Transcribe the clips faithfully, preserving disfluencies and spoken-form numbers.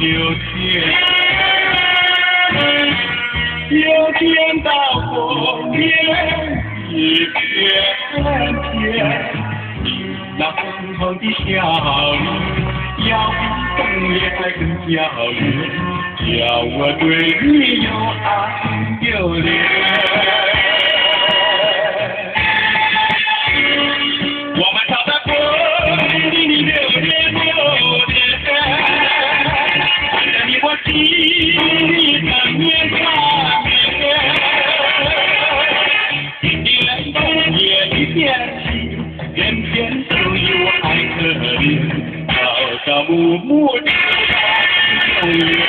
天，又见到红叶一片天，那红红的笑语，要比枫叶还更娇艳，叫我对你又爱又怜。我们唱的风里里流连流连，看着你我心里难眠长眠。一点枫叶一片情，偏偏就有爱可怜，朝朝暮暮只望永远。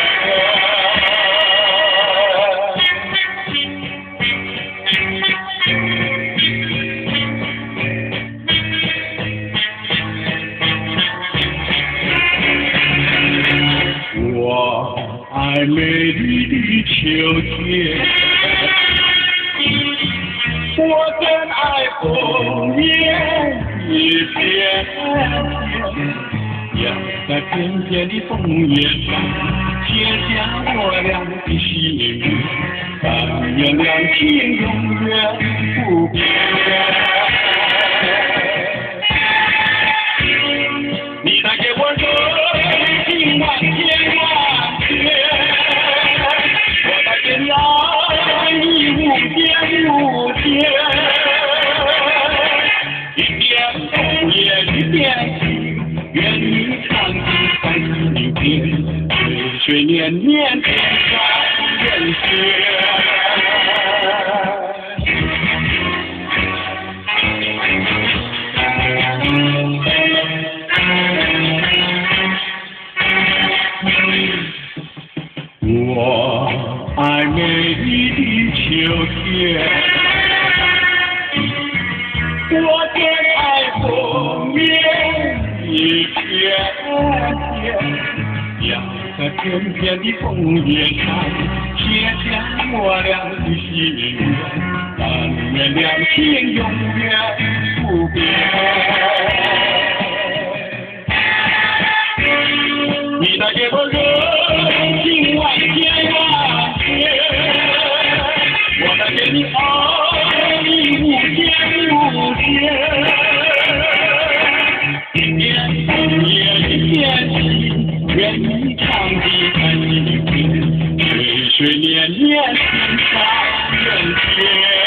我爱美丽的秋天，我更爱枫叶一片片，要在片片的枫叶上写下我俩的心愿，但愿两情永远不变。你带给我热情万千万千，我带给你爱你无边无边。一点枫叶一点情，愿你长期在心间，岁岁年年天上人间。我爱美丽的秋天，我更爱枫叶一片片，要在片片的枫叶上写下我俩的心愿，但愿两情永远不变。你带给我热情万千万千，我带给你爱你无边无边。一点枫叶一片情，愿你长期在心间，岁岁年年天上人间。